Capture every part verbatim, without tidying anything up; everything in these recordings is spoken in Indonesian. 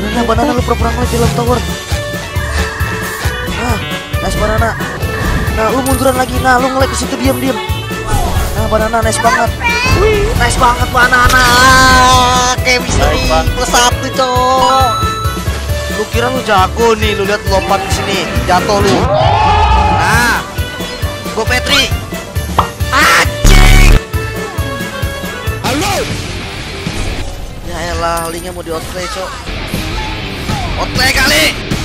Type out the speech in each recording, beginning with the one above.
Nah, banana lu pura-pura ngeliat di dalam tower. Nah, nice banana. Nah, lu munduran lagi. Nah, lu ngelek ke situ diam-diam. Nah, banana nice banget. Wih, nice banget banana. Kayak bisa nih plus satu, cok. Lu kira lu jago nih, lu lihat lompat ke sini, jatuh lu. Nah, Go Petri. Anjing. Halo. Ya elah, linknya mau di outplay, cok. Outplay kali.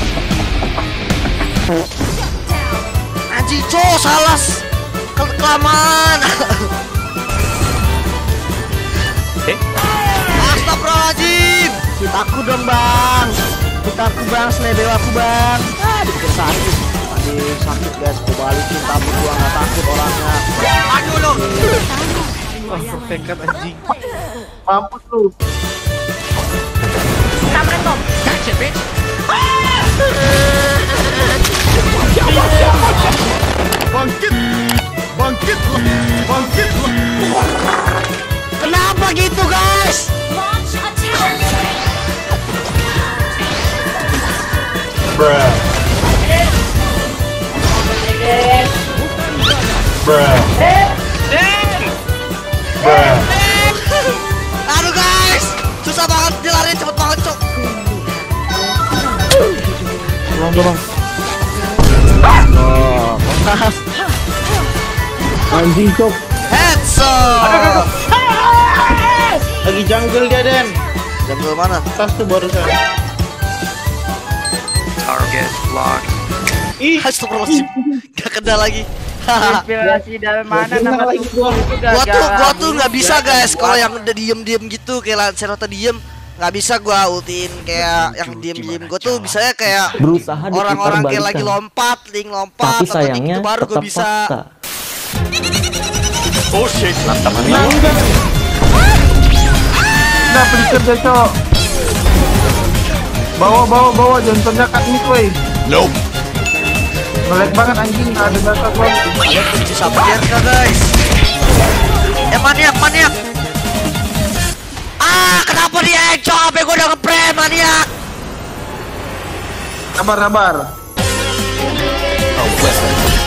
Anjing, cok, salah. Ke kelamaan. Eh? Astagfirullahaladzim. Kita aku dong, Bang. Kita aku, Bang, selebel aku, Bang. Ah, dikit sakit. Aduh, sakit, guys. Gue balikin tabur gua nggak takut orangnya. Aduh lo. Wah, perfect anjing. Mampus lu. Samretom. Catch it, bitch. Bangkit. Bangkit. Bangkit. Kenapa gitu, guys? Launch attack. Bruh. Bruh. Bruh. Aduh, guys. Susah banget dilariin, cepet banget, cok. Tolong, tolong. Oh, pas. Anjing, cok. Headshot. Lagi jungle dia, Den. Jungle mana? Tas tuh barusan. Target locked. Ih, Astagfirullahaladzim. Gak kena lagi. Inspirasi dari mana nama lagi gua. Gua tuh gua tuh nggak bisa, guys, kalau yang udah diem-diem gitu kayak Lancerota diem nggak bisa gua ultiin kayak yang diem-diem. Gua tuh bisanya kayak berusaha orang-orang kayak diputar lagi balikan. lompat, link lompat, Tapi sayangnya gitu baru gua tetap bisa. fakta. Oh shit, mantap. Nah, pelicin deh, cok. Bawa, bawa, bawa. Jontornya cut mid, wey. Nope. Ngelag banget anjing. Nggak ada data gua. Kalian kunci sama D R K, guys. Eh, maniak, maniak. Ah, kenapa dia encok? H P gua udah nge-prem, maniak. Sabar, sabar. Oh, listen.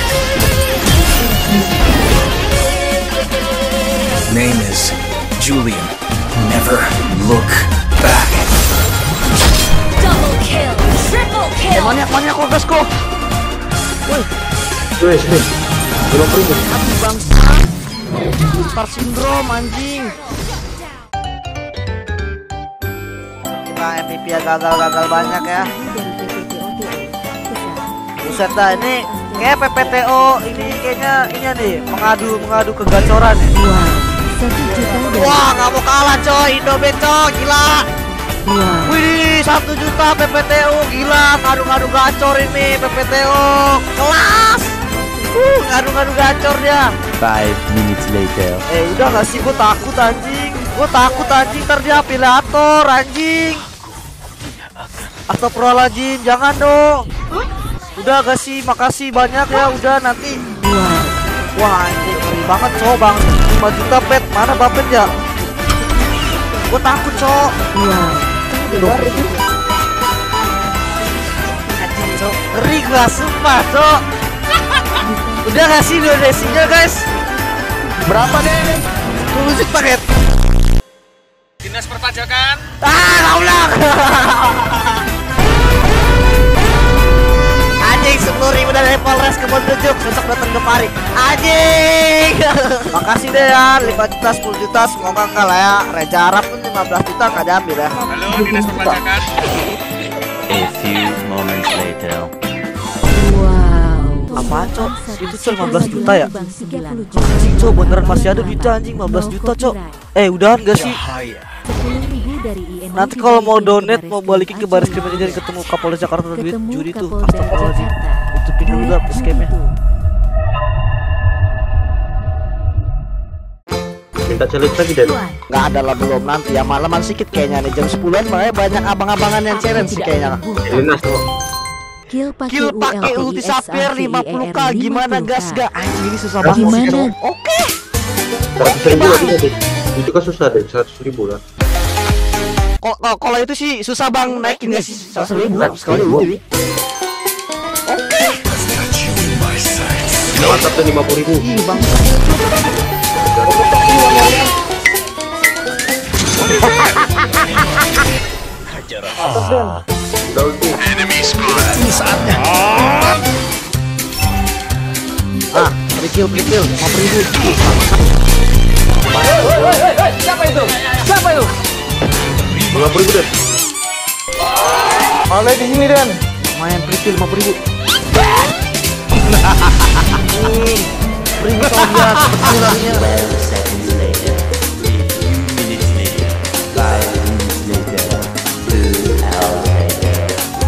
Name is Julian. Never look back. Double kill. Triple Eh, kill. maniak, maniak, kok gas kok. Woi, Wes, wes. Belum pergi. aduh bangsa. Star syndrome, anjing. Kita M V P ya gagal-gagal banyak ya. Buset dah, ini kayak P P T O ini kayaknya ini nih mengadu mengadu kegacoran nih. Wah, nggak mau kalah coy, Indomie coy, gila. Wih, satu juta P P T O, gila, ngadu-ngadu gacor ini P P T O, kelas. Uh, ngadu-ngadu gacor dia. Five minutes later. Eh, udah nggak sih, gue takut anjing, gue takut anjing, ntar dia apilator anjing. Astagfirullahaladzim, jangan dong. Udah gak sih, makasih banyak ya, udah nanti. Wah anjing, ngeri banget cowok bang, lima juta pet, mana bapet ya? Gue takut cowok. Anjing cowok, ngeri gua sumpah cowok. Udah gak sih donasinya guys? Berapa deh? sepuluh juta paket. Dinas perpajakan. Ah, kaulah. Anjing, sepuluh ribu dari Polres Kebon Tujuh, besok datang kemari. Anjing. Makasih deh ya, lima juta, sepuluh juta, semoga enggak lah ya. Reja Arab pun lima belas juta enggak diambil ya. Halo, Dinas perpajakan. A few moments later. Apaan cok? Itu cok lima belas juta ya? Anjing cok, beneran masih ada duitnya anjing, lima belas juta cok. Eh, udahan gak sih? Nanti kalau mau donate, mau balikin ke baris krim aja, jadi ketemu Kapolres Jakarta duit judi tuh. Astagfirullahaladzim. Itu pin dulu dah escape-nya. Minta challenge lagi deh. Nggak ada lah, belum, nanti ya malaman sedikit kayaknya nih, jam sepuluhan makanya banyak abang-abangan yang challenge sih kayaknya. Dinas tuh. Kill Kill pakai ulti Sapphire lima puluh k, gimana gas gak? Anjing ini susah banget sih Gimana? cok. Oke. Seratus ribu lagi deh. Itu kan susah deh, seratus ribu lah. Kalau kalau itu sih susah bang naikin nggak sih? Seratus ribu sekali ribu. Mantap tuh lima puluh ribu. Ih bang. Ini saatnya. Ah, berikil berikil lima puluh ribu. Siapa itu? Siapa itu? lima puluh ribu Den. Oleh di sini Dan. Main berikil lima puluh ribu. Ribu tahun dia seperti larinya. Twelve seconds later. Fifteen minutes later. Five minutes later. Two hours later.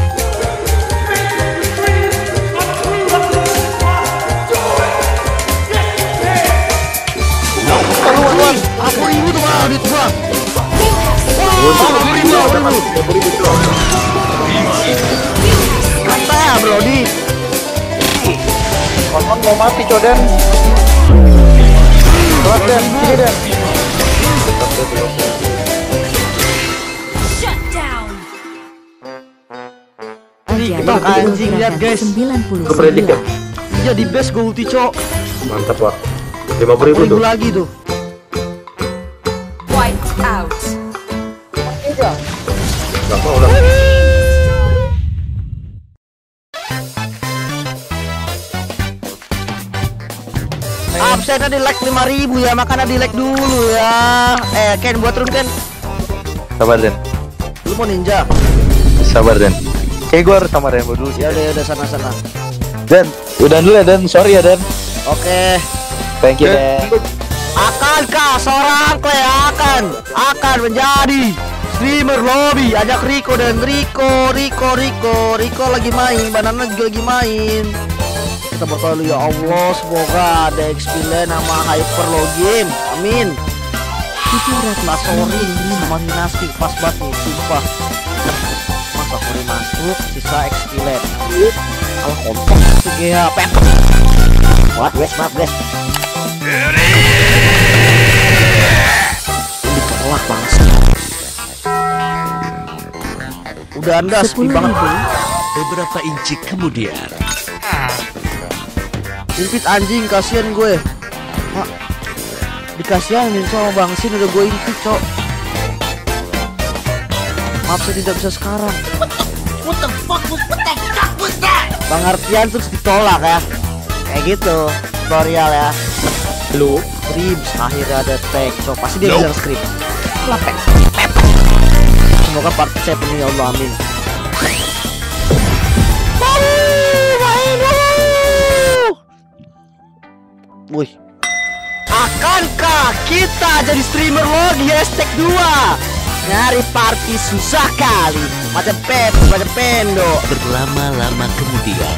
Keluar, aku ribu tuh mah duit gua. Mantap bro di. Konon mau mati coden. Keluar Den, sini Den. Shut down. Bang anjing lihat guys. sembilan puluh Lu predik ya? Iya di base gua ulti cok. Mantap Pak. lima puluh ribu Ribu tuh. lagi tuh. Wiped out. Gak mau lah. Absennya di like lima ribu ya, makanya di like dulu ya. Eh Ken buat turun Ken. Sabar Den, Lu mau ninja? sabar Den. Kayak gue harus sama Rainbow dulu. Ya udah ya udah sana sana. Den, udah dulu ya Den, sorry ya Den. Oke. Thank you Den. Akankah seorang Clay akan akan menjadi streamer lobby? Ajak Rico dan Rico, Rico, Rico, Rico lagi main, Banana juga lagi main. Kita berdoa dulu ya Allah, semoga ada X P lane sama hyper login. Amin. tujuh ratus Mas sorry sama Dynasty pas banget nih, sumpah. Masa sorry masuk, sisa X P lane. Kalau kontak sih ya, pet. Maaf guys, maaf guys. Ditolak bangsa. Udah anda sepi banget tuh. Beberapa inci kemudian. Impit anjing, kasihan gue. Mak, dikasihanin sama Bang Sin udah gue impit cok. Maaf saya tidak bisa sekarang. What the fuck was what the fuck was that? Pengertian terus ditolak ya. Kayak gitu tutorial ya. Lu Scripts akhirnya ada tag cok. Pasti dia bilang script. Lepek. Semoga part saya penuh ya Allah amin. Wih. Akankah kita jadi streamer lagi hashtag dua? Nyari party susah kali. Macam pep, macam pendo. Berlama-lama kemudian.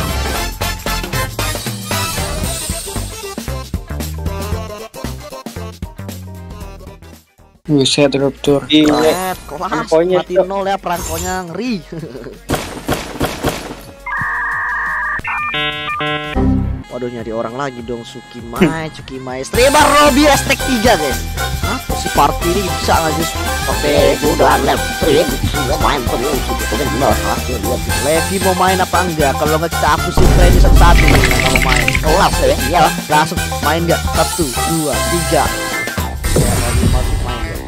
Buset ruptur. Kelet, kelas, Perangkonya, mati Cok. nol ya perangkonya ngeri. Waduh nyari orang lagi dong. Sukimai, Cukimai streamer Robby hashtag tiga guys. Hah? Si party ini bisa nggak guys? Oke, udah main Levi mau main apa enggak? Kalau nggak kita hapusin Freddy satu-satu. Nggak mau main. Kelas ya? Iyalah. Langsung main nggak? Satu, dua, tiga. Ya, Robby masuk main ya.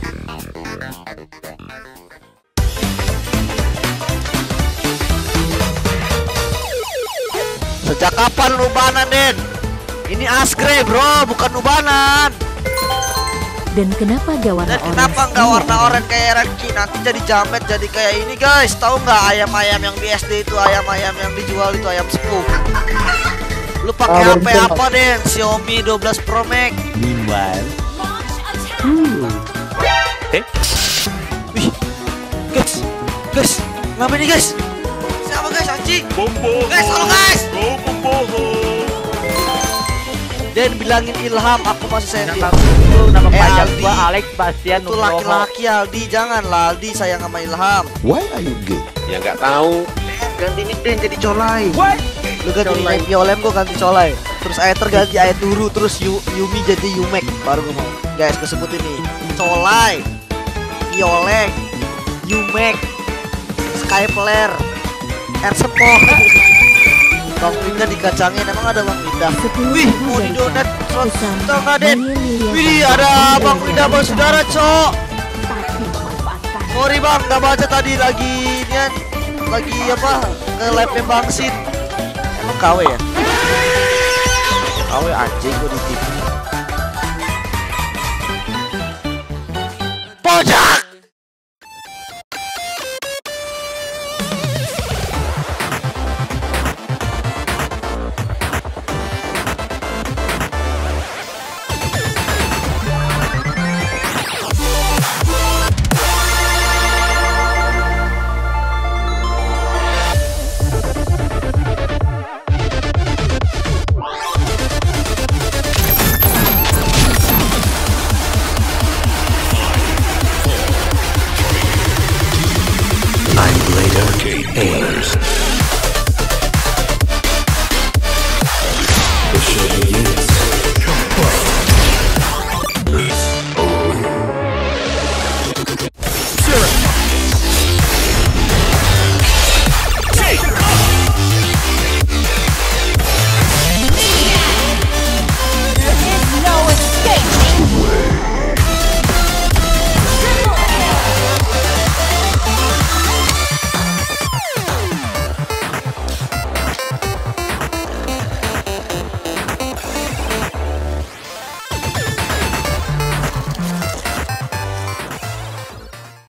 Sejak kapan lu banan, Den? Ini Askre, bro, bukan ubanan. Dan kenapa gak warna Dan orange? kenapa nggak warna oranye kayak Ranky? Nanti jadi jamet, jadi kayak ini guys. Tahu nggak ayam-ayam yang di S D itu, ayam-ayam yang dijual itu ayam sepuh. Lu pakai Ah, H P betul. apa, Den? Xiaomi dua belas Pro Max. Meanwhile, Launch attack. Eh? Wih, guys, guys, ngapain nih guys? Siapa guys, anjing? Bombo. Guys, tolong guys! Go bombo. Den bilangin Ilham, aku masih sayang dia. Itu nama Eh, panjang Aldi. gua Alex Bastian Itu laki-laki Aldi, janganlah Aldi sayang sama Ilham. Why are you gay? ya nggak tahu. Ganti nickname jadi Colai. Lu ganti nickname Violem, gua ganti Colai. Terus Aether ganti Aeturu, terus Yu, Yumi jadi Yumek. Baru gua mau. Guys, kesebut ini Colai, Violem, Umek, Skyflare, Ersepo. Bang Winda dikacangin, emang ada Bang Winda? Wih, mau di donat seratus Raden. Wih, ada Bang Winda bang saudara, cok. Sorry bang, nggak baca tadi lagi nian, lagi apa ke live-nya Bang Sin. Emang K W ya? K W anjing gue di T V. Pojok.